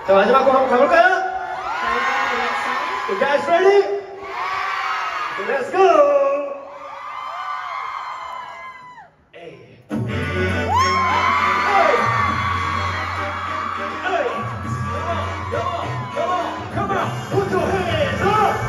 자, 마지막 곡 한번 가볼까요? You guys ready? Let's go! Hey. Come on, put your hands up!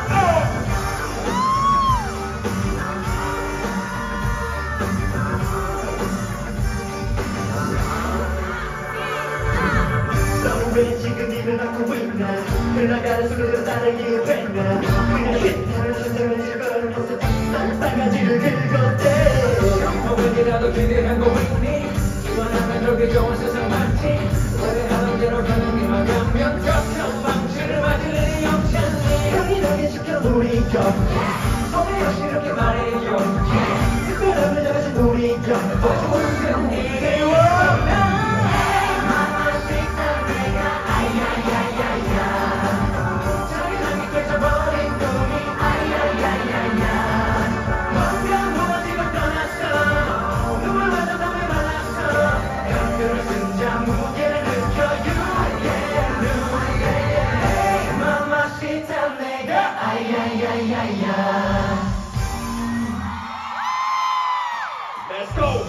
너는 왜 지금 입을 막고 있나? 흘러가는 속으로 따르기에 됐나? 그냥 휘타를 선정한 거를 벗어 싸가지를 긁었대. 평범이라도 기대한 거 있니? 시원하면 저기 좋은 세상 많지. 원래 하던 대로 가는 길만 가면 겹쳐 방치를 맞을 일이 없잖니. 강인하게 지켜보니까 소리 이렇게 말해요. 특별함을 잡아준 우리가 어두운 네게 Let's go!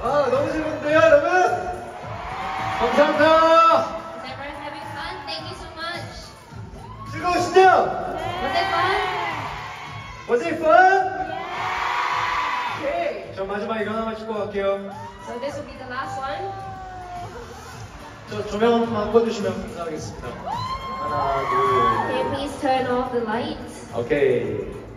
아, 너무 재밌는데요, 여러분? 감사합니다. Is everyone having fun? Thank you so much. 즐거우시죠? Was it fun? Was it fun? 오케이. 저 마지막 이거 하나만 찍고 갈게요. So this will be the last one. 저 조명만 꺼주시면 감사하겠습니다. 하나, Can you please turn off the lights? 둘. 오케이.